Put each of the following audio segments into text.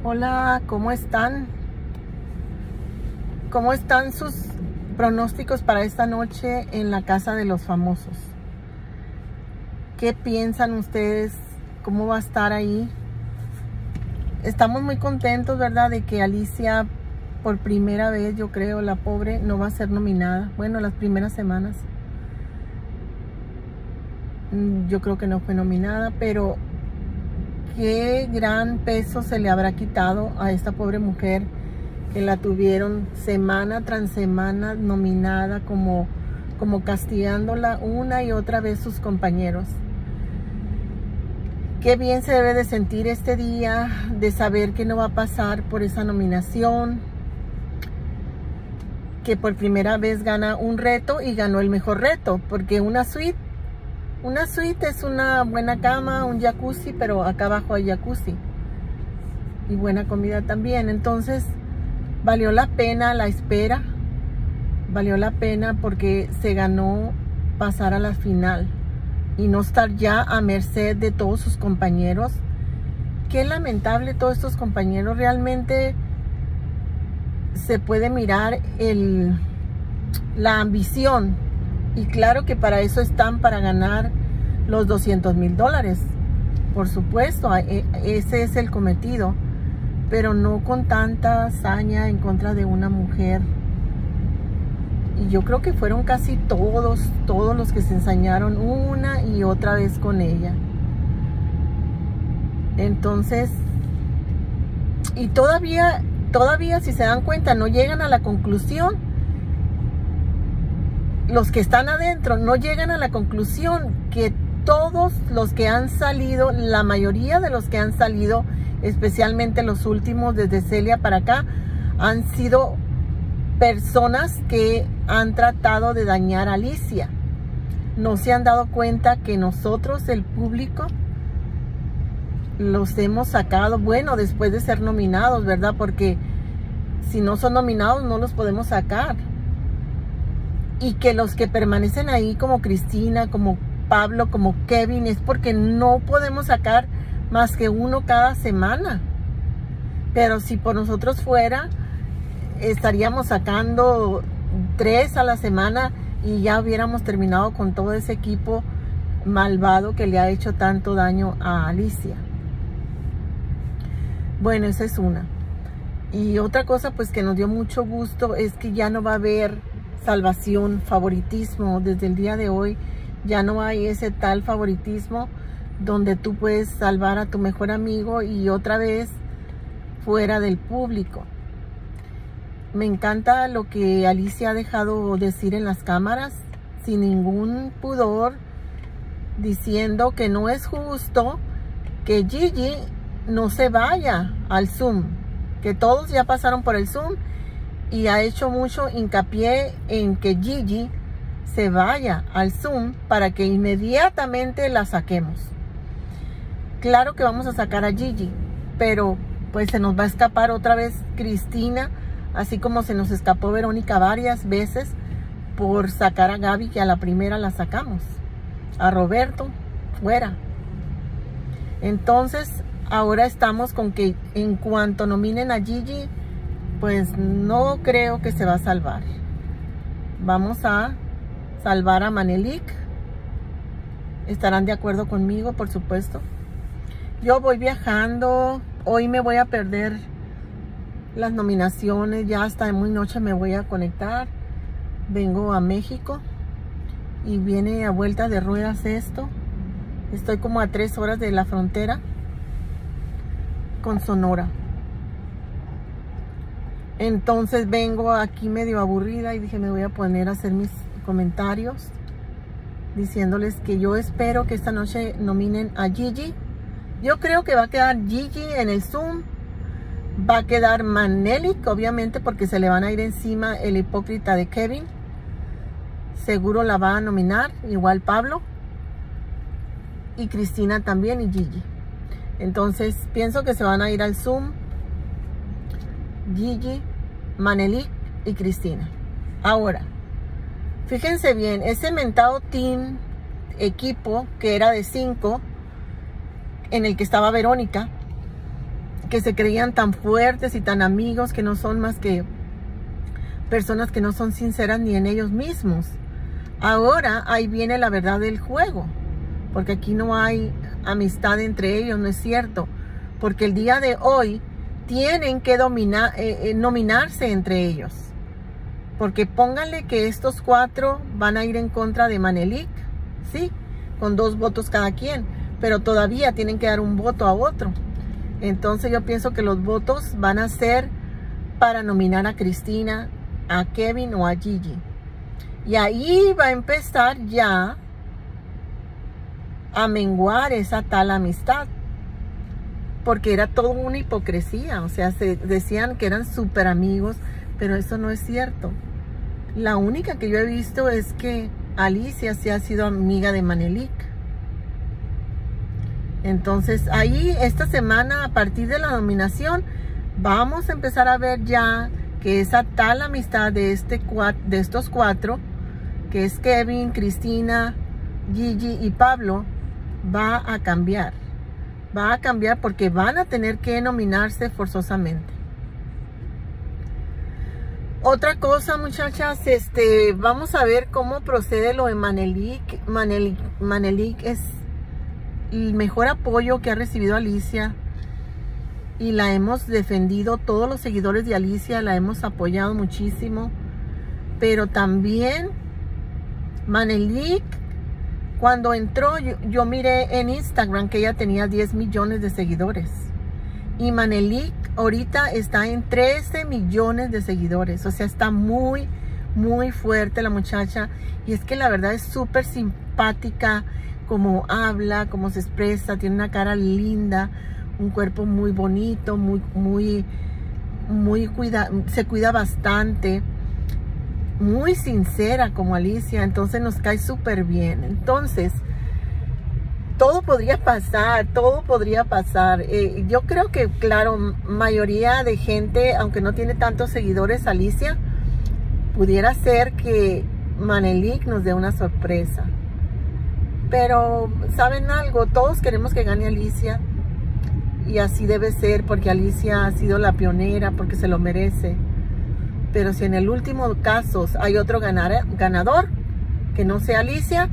Hola, ¿cómo están? ¿Cómo están sus pronósticos para esta noche en la casa de los famosos? ¿Qué piensan ustedes? ¿Cómo va a estar ahí? Estamos muy contentos, ¿verdad? De que Alicia, por primera vez, yo creo, la pobre, no va a ser nominada. Bueno, las primeras semanas. Yo creo que no fue nominada, pero qué gran peso se le habrá quitado a esta pobre mujer que la tuvieron semana tras semana nominada, como castigándola una y otra vez sus compañeros. Qué bien se debe de sentir este día de saber que no va a pasar por esa nominación, que por primera vez gana un reto y ganó el mejor reto, porque una suite es una buena cama, un jacuzzi, pero acá abajo hay jacuzzi y buena comida también. Entonces valió la pena la espera, valió la pena porque se ganó pasar a la final y no estar ya a merced de todos sus compañeros. Qué lamentable, todos estos compañeros. Realmente se puede mirar la ambición, y claro que para eso están, para ganar los $200,000, por supuesto, ese es el cometido, pero no con tanta hazaña en contra de una mujer. Y yo creo que fueron casi todos los que se ensañaron una y otra vez con ella. Entonces, y todavía si se dan cuenta, no llegan a la conclusión. Los que están adentro no llegan a la conclusión que todos los que han salido, la mayoría de los que han salido, especialmente los últimos desde Celia para acá, han sido personas que han tratado de dañar a Alicia. No se han dado cuenta que nosotros, el público, los hemos sacado, bueno, después de ser nominados, ¿verdad? Porque si no son nominados no los podemos sacar. Y que los que permanecen ahí, como Cristina, como Pablo, como Kevin, es porque no podemos sacar más que uno cada semana. Pero si por nosotros fuera, estaríamos sacando 3 a la semana y ya hubiéramos terminado con todo ese equipo malvado que le ha hecho tanto daño a Alicia. Bueno, esa es una. Y otra cosa pues que nos dio mucho gusto es que ya no va a haber salvación, favoritismo. Desde el día de hoy ya no hay ese tal favoritismo donde tú puedes salvar a tu mejor amigo y otra vez fuera del público. Me encanta lo que Alicia ha dejado decir en las cámaras, sin ningún pudor, diciendo que no es justo que Gigi no se vaya al Zoom, que todos ya pasaron por el Zoom, y ha hecho mucho hincapié en que Gigi se vaya al Zoom para que inmediatamente la saquemos. Claro que vamos a sacar a Gigi, pero pues se nos va a escapar otra vez Cristina, así como se nos escapó Verónica varias veces por sacar a Gaby, que a la primera la sacamos. A Roberto, fuera. Entonces, ahora estamos con que en cuanto nominen a Gigi, pues no creo que se va a salvar. Vamos a salvar a Manelik. Estarán de acuerdo conmigo, por supuesto. Yo voy viajando. Hoy me voy a perder las nominaciones. Ya hasta muy noche me voy a conectar. Vengo a México y viene a vuelta de ruedas esto. Estoy como a 3 horas de la frontera con Sonora. Entonces vengo aquí medio aburrida y dije, me voy a poner a hacer mis comentarios diciéndoles que yo espero que esta noche nominen a Gigi. Yo creo que va a quedar Gigi en el Zoom. Va a quedar Manelik, obviamente, porque se le van a ir encima el hipócrita de Kevin. Seguro la va a nominar, igual Pablo. Y Cristina también, y Gigi. Entonces pienso que se van a ir al Zoom Gigi, Manelik y Cristina. Ahora, fíjense bien, ese mentado equipo que era de 5, en el que estaba Verónica, que se creían tan fuertes y tan amigos, que no son más que personas que no son sinceras ni en ellos mismos. Ahora ahí viene la verdad del juego, porque aquí no hay amistad entre ellos, no es cierto, porque el día de hoy tienen que nominarse entre ellos, porque pónganle que estos 4 van a ir en contra de Manelik, sí, con 2 votos cada quien, pero todavía tienen que dar un voto a otro. Entonces yo pienso que los votos van a ser para nominar a Cristina, a Kevin o a Gigi. Y ahí va a empezar ya a menguar esa tal amistad. Porque era todo una hipocresía. O sea, se decían que eran súper amigos, pero eso no es cierto. La única que yo he visto es que Alicia sí ha sido amiga de Manelik. Entonces ahí esta semana, a partir de la nominación, vamos a empezar a ver ya que esa tal amistad de estos 4, que es Kevin, Cristina, Gigi y Pablo, va a cambiar. Va a cambiar porque van a tener que nominarse forzosamente. Otra cosa, muchachas, vamos a ver cómo procede lo de Manelik. Manelik es el mejor apoyo que ha recibido Alicia y la hemos defendido, todos los seguidores de Alicia la hemos apoyado muchísimo, pero también Manelik, cuando entró, yo miré en Instagram que ella tenía 10 millones de seguidores y Manelik ahorita está en 13 millones de seguidores, o sea, está muy fuerte la muchacha, y es que la verdad es súper simpática, como habla, como se expresa, tiene una cara linda, un cuerpo muy bonito, se cuida bastante, muy sincera como Alicia, entonces nos cae súper bien. Entonces, todo podría pasar, yo creo que, claro, mayoría de gente, aunque no tiene tantos seguidores, Alicia, pudiera ser que Manelik nos dé una sorpresa. Pero, ¿saben algo? Todos queremos que gane Alicia. Y así debe ser, porque Alicia ha sido la pionera, porque se lo merece. Pero si en el último caso hay otro ganador, que no sea Alicia,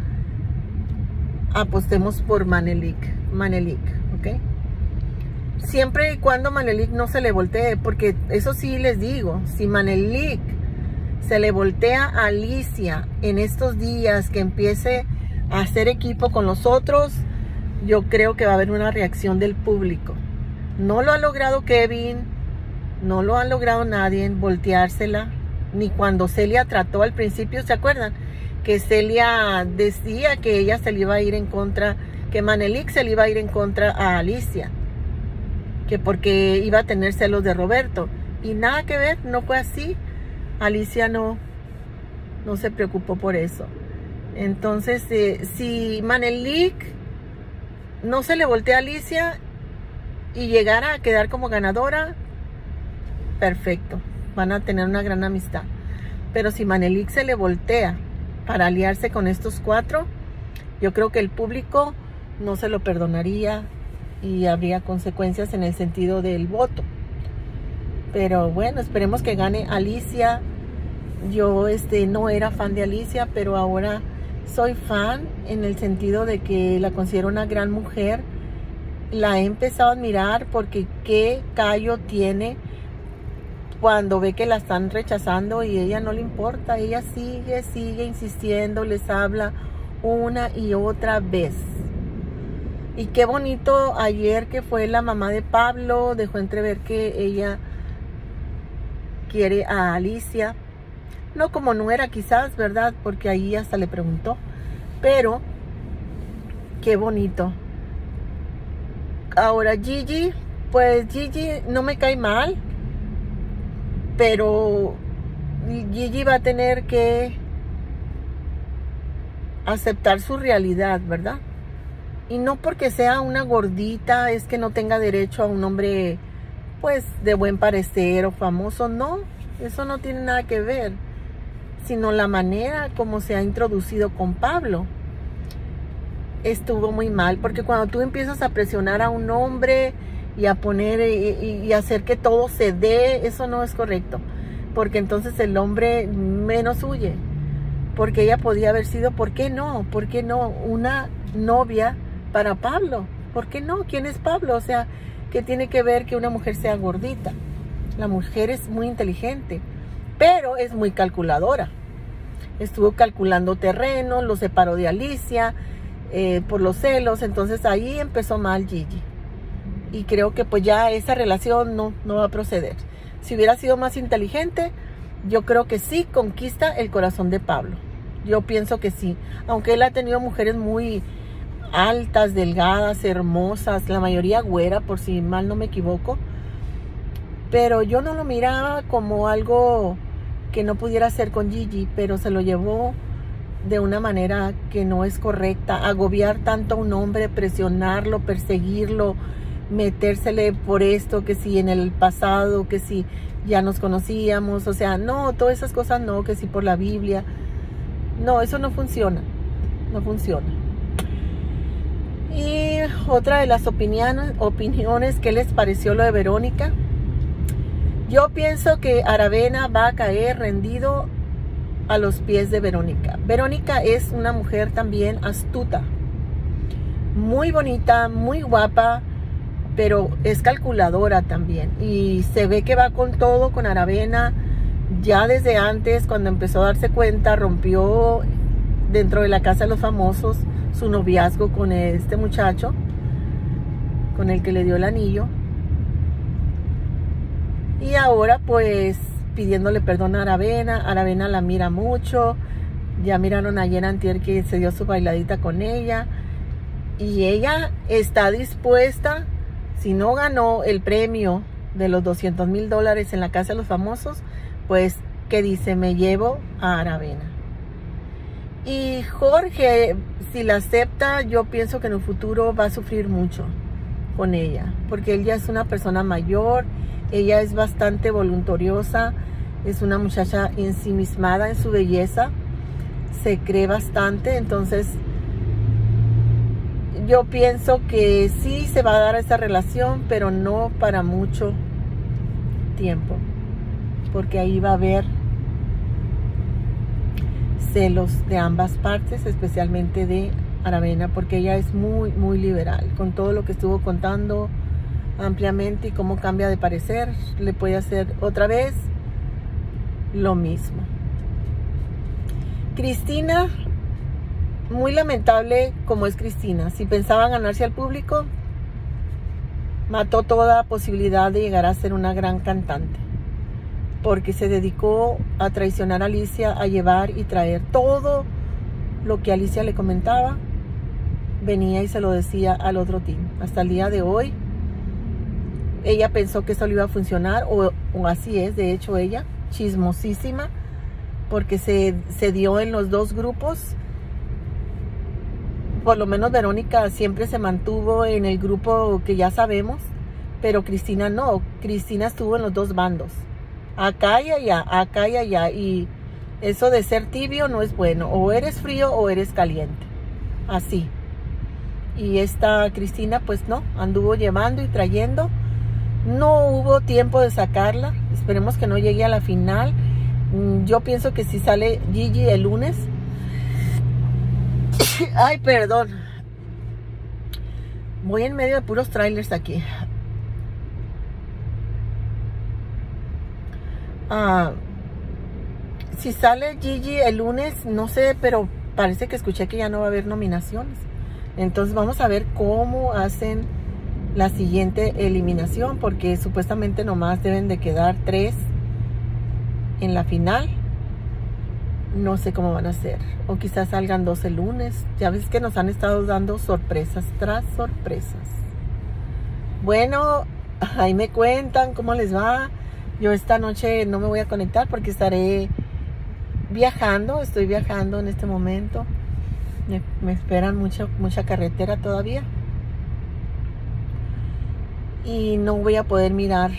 apostemos por Manelik, ¿ok? Siempre y cuando Manelik no se le voltee, porque eso sí les digo, si Manelik se le voltea a Alicia en estos días que empiece a hacer equipo con los otros, yo creo que va a haber una reacción del público. No lo ha logrado Kevin, no lo ha logrado nadie volteársela, ni cuando Celia trató al principio, ¿se acuerdan? Que Celia decía que ella se le iba a ir en contra, que Manelik se le iba a ir en contra a Alicia, que porque iba a tener celos de Roberto, y nada que ver, no fue así. Alicia no se preocupó por eso. Entonces, si Manelik no se le voltea a Alicia y llegara a quedar como ganadora, perfecto, van a tener una gran amistad. Pero si Manelik se le voltea para aliarse con estos 4, yo creo que el público no se lo perdonaría y habría consecuencias en el sentido del voto. Pero bueno, esperemos que gane Alicia. Yo no era fan de Alicia, pero ahora soy fan en el sentido de que la considero una gran mujer. La he empezado a admirar porque qué callo tiene cuando ve que la están rechazando y ella no le importa. Ella sigue insistiendo, les habla una y otra vez. Y qué bonito ayer que fue la mamá de Pablo, dejó entrever que ella quiere a Alicia. No como nuera quizás, ¿verdad? Porque ahí hasta le preguntó. Pero, qué bonito. Ahora Gigi, pues Gigi no me cae mal. Pero Gigi va a tener que aceptar su realidad, ¿verdad? Y no porque sea una gordita es que no tenga derecho a un hombre, pues, de buen parecer o famoso. No, eso no tiene nada que ver, sino la manera como se ha introducido con Pablo. Estuvo muy mal, porque cuando tú empiezas a presionar a un hombre y a poner y hacer que todo se dé, eso no es correcto, porque entonces el hombre menos huye, porque ella podía haber sido, ¿por qué no? ¿Por qué no? Una novia para Pablo, ¿por qué no? ¿Quién es Pablo? O sea, ¿qué tiene que ver que una mujer sea gordita? La mujer es muy inteligente, pero es muy calculadora. Estuvo calculando terreno, lo separó de Alicia por los celos, entonces ahí empezó mal Gigi. Y creo que pues ya esa relación no va a proceder. Si hubiera sido más inteligente, yo creo que sí conquista el corazón de Pablo. Yo pienso que sí, aunque él ha tenido mujeres muy altas, delgadas, hermosas, la mayoría güera, por si mal no me equivoco, pero yo no lo miraba como algo que no pudiera hacer con Gigi, pero se lo llevó de una manera que no es correcta. Agobiar tanto a un hombre, presionarlo, perseguirlo, metérsele por esto, que si en el pasado, que si ya nos conocíamos, o sea, no, todas esas cosas no, que si por la Biblia, no, eso no funciona, no funciona. Y otra de las opiniones, ¿qué les pareció lo de Verónica? Yo pienso que Aravena va a caer rendido a los pies de Verónica. Verónica es una mujer también astuta, muy bonita, muy guapa, pero es calculadora también. Y se ve que va con todo con Aravena. Ya desde antes, cuando empezó a darse cuenta, rompió dentro de la casa de los famosos su noviazgo con este muchacho, con el que le dio el anillo. Y ahora pues pidiéndole perdón a Aravena. Aravena la mira mucho. Ya miraron ayer antier que se dio su bailadita con ella. Y ella está dispuesta, si no ganó el premio de los $200,000 en la casa de los famosos, pues que dice, me llevo a Aravena. Y Jorge, si la acepta, yo pienso que en el futuro va a sufrir mucho con ella, porque él ya es una persona mayor. Ella es bastante voluntariosa, es una muchacha ensimismada en su belleza, se cree bastante, entonces yo pienso que sí se va a dar esa relación, pero no para mucho tiempo, porque ahí va a haber celos de ambas partes, especialmente de Aravena, porque ella es muy, muy liberal, con todo lo que estuvo contando ampliamente y cómo cambia de parecer, le puede hacer otra vez lo mismo. Cristina, muy lamentable como es Cristina. Si pensaba ganarse al público, mató toda posibilidad de llegar a ser una gran cantante, porque se dedicó a traicionar a Alicia, a llevar y traer todo lo que Alicia le comentaba, venía y se lo decía al otro team. Hasta el día de hoy ella pensó que eso le iba a funcionar, o así es, de hecho ella, chismosísima, porque se dio en los dos grupos. Por lo menos Verónica siempre se mantuvo en el grupo que ya sabemos, pero Cristina no. Cristina estuvo en los dos bandos, acá y allá, acá y allá, y eso de ser tibio no es bueno, o eres frío o eres caliente, así. Y esta Cristina pues no, anduvo llevando y trayendo. No hubo tiempo de sacarla. Esperemos que no llegue a la final. Yo pienso que si sale Gigi el lunes. Ay, perdón. Voy en medio de puros trailers aquí. Si sale Gigi el lunes, no sé, pero parece que escuché que ya no va a haber nominaciones. Entonces vamos a ver cómo hacen la siguiente eliminación, porque supuestamente nomás deben de quedar 3 en la final. No sé cómo van a ser, o quizás salgan 2 el lunes. Ya ves que nos han estado dando sorpresas tras sorpresas. Bueno, ahí me cuentan cómo les va. Yo esta noche no me voy a conectar porque estaré viajando, estoy viajando en este momento. Me esperan mucha carretera todavía. Y no voy a poder mirar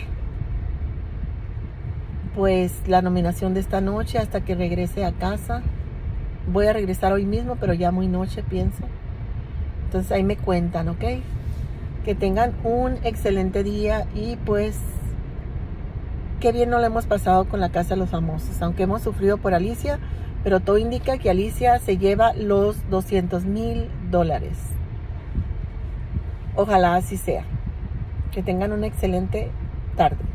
pues la nominación de esta noche hasta que regrese a casa. Voy a regresar hoy mismo, pero ya muy noche pienso. Entonces ahí me cuentan, ¿ok? Que tengan un excelente día y pues qué bien no lo hemos pasado con la Casa de los Famosos, aunque hemos sufrido por Alicia, pero todo indica que Alicia se lleva los $200,000. Ojalá así sea. Que tengan una excelente tarde.